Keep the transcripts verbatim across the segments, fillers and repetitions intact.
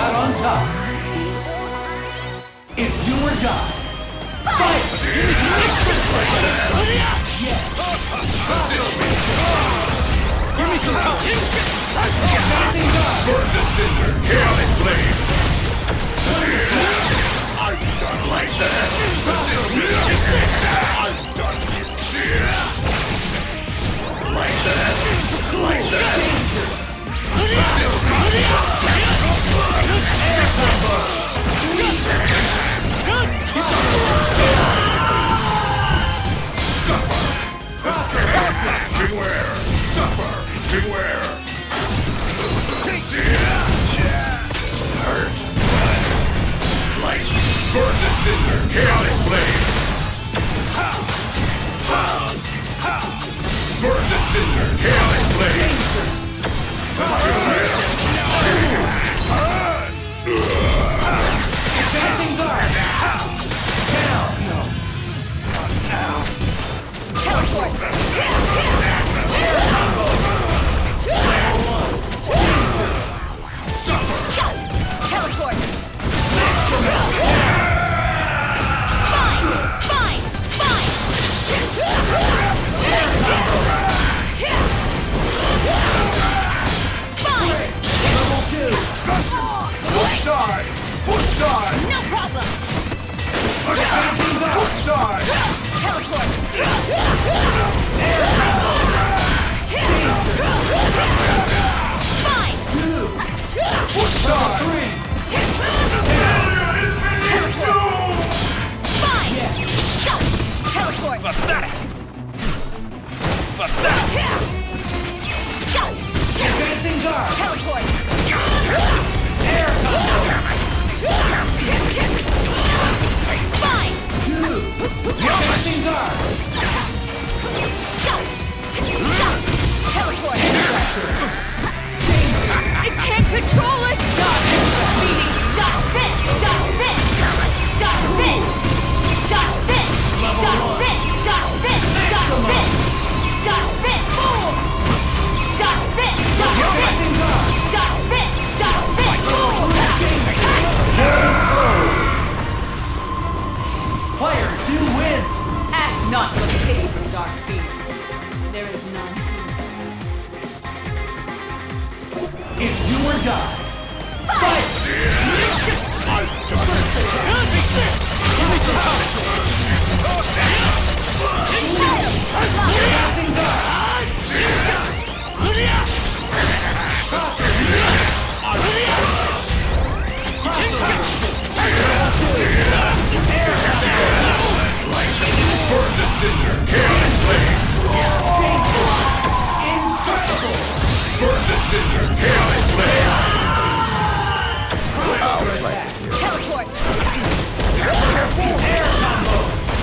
out on top. It's do or die. Fight! Yes! Give me some help! Burn the cinder! Chaotic flame! I'm done like that! Assist me! I'm done! Like that! Like that! Assist me! Air combo! Suffer! Beware! Suffer! Beware! Hurt! Light! Burn the cinder! Chaotic flame! Burn the cinder! Chaotic flame! Advancing guard! Down! No! Ow! Teleport! Air combo! Level one! Suffer! Shut! Teleport! Fine! Fine! Fine! Air combo! Fine! Level two! Push side! Push side! No problem! Advancing guard! Push side! Teleport! Air combo! Fine! Two! Push side! Three! Teleport! Fine! Yes! Shut! Teleport! Pathetic! Pathetic! Shut! Advancing guard! Teleport! Air combo! Fine! Two! Advancing guard! Shut! Shut! Teleport! I can't control it! Dodge! Phoenix! Dodge this! Dodge this! Dodge this! Dodge this! Dodge this! Dodge this! Dodge this! Dodge this! Dodge this! Dodge this! Dodge this! Dodge this! Player two wins! Ask not for pity from Dark Phoenix. There is none. It's do or die! Fight! I'm done! Advancing guard! Burn the cinder! Chaotic flame! Insufferable! Burn the cinder! Chaotic flame! Teleport! Air combo!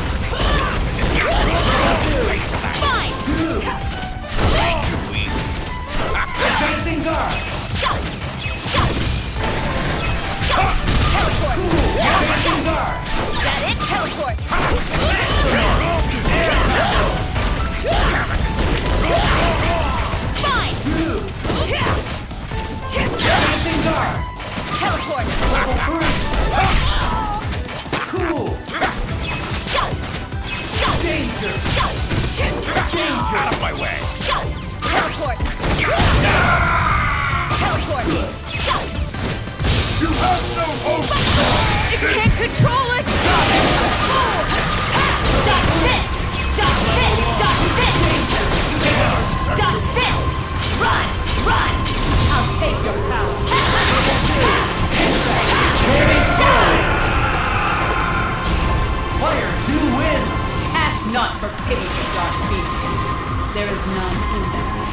Fine! Too weak! Advancing guard! Shut! Shut! Shut! Teleport! Advancing guard! That it? Teleport! Air combo! Fine! Advancing guard! Teleport! Level three! Cool! Shut! Shut! Danger! Shut! Danger! Out of my way! Shut! Teleport! Teleport! Shut! You have no hope! I can't control it! Dodge this! Dodge this! Dodge this! Dodge this! Run! Run! I'll take your power. Player two wins! Ask not for pity from Dark Phoenix. There is none in them.